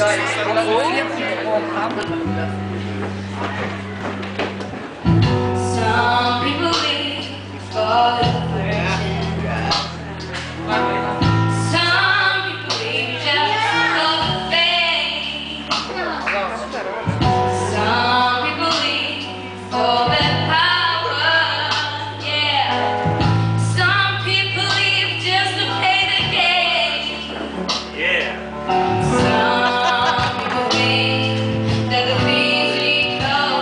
Some people leave for the virgin. Some people leave just for the fame. Some people leave for the power. Yeah. Some people leave just to play the game. Yeah. Some people think that the things we call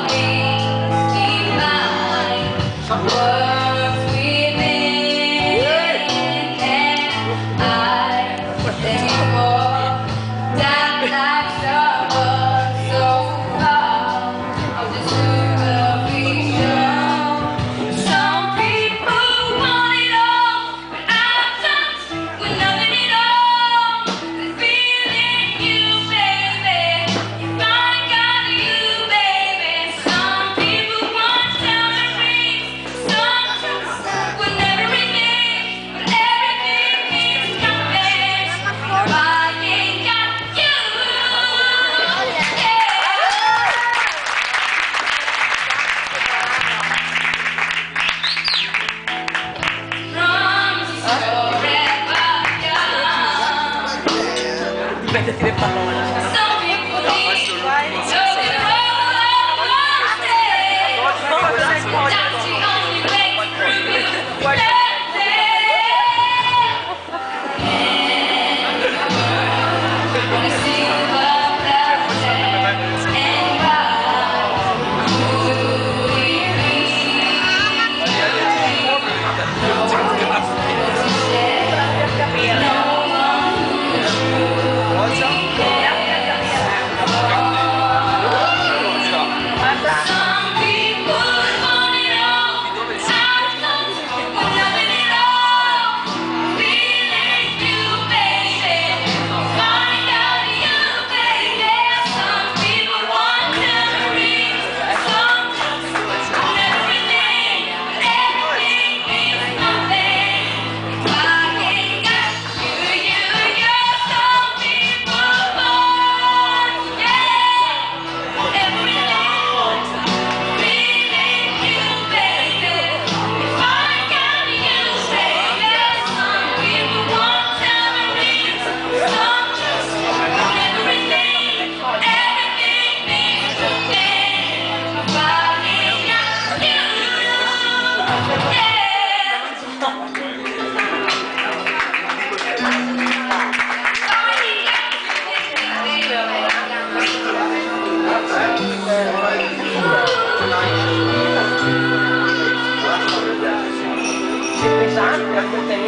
divine works within, and I thank you for that life struggle so far. I'll just superficial. Some people want it all, but I don't. With nothing at all. The feeling you, baby. If I got you, baby. Some people want diamond rings. Some just with everything, but everything means nothing. If I ain't got you, promise forever young. Mettiti le parole. Some people leave, so they roll away. That's the only way to prove you wanna see what that says and why we Some people want it all. I don't want nothing at all. Feeling you, baby. Find out you, baby. Some people want diamond rings. Some just want everything, but everything means nothing. If I ain't got you. Some people want, yeah, everything. Feeling you, baby. If I got you, baby. Some people want diamond rings. Some just want everything. Everything means nothing. If I ain't got you, Pesante,